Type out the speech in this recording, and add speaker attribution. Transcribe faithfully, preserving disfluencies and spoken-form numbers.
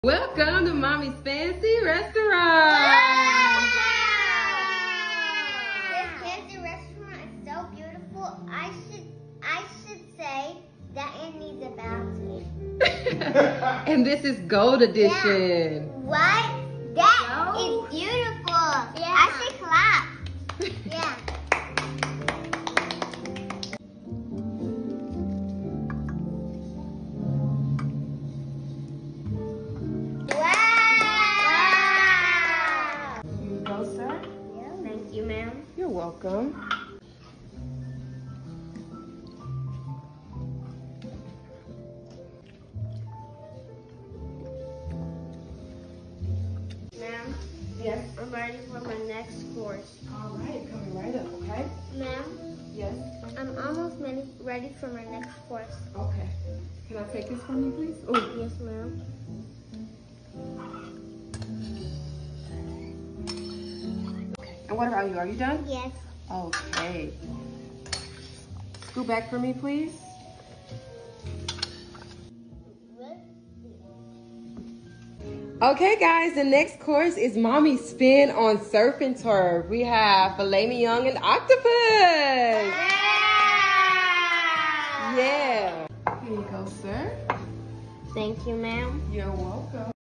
Speaker 1: Welcome to Mommy's Fancy Restaurant.
Speaker 2: This fancy restaurant is so beautiful. I should I should say that it needs a balcony.
Speaker 1: And this is Gold Edition.
Speaker 2: Yeah. What? That
Speaker 1: No.
Speaker 2: is beautiful. Yeah. I should clap. Yeah. Thank you, ma'am.
Speaker 1: You're welcome.
Speaker 2: Ma'am,
Speaker 1: Yes.
Speaker 2: I'm ready for my next course.
Speaker 1: All right, coming right up, okay?
Speaker 2: Ma'am,
Speaker 1: Yes.
Speaker 2: I'm almost ready ready for my next course.
Speaker 1: Okay. Can I take this from you, please? Oh,
Speaker 2: Yes, ma'am.
Speaker 1: okay. And what about you? Are you done?
Speaker 2: Yes.
Speaker 1: Okay. Scoot back for me, please. Okay, guys, the next course is Mommy's Spin on Surf and Turf. We have filet mignon and octopus. Yeah. Here you go, sir.
Speaker 2: Thank you, ma'am.
Speaker 1: You're welcome.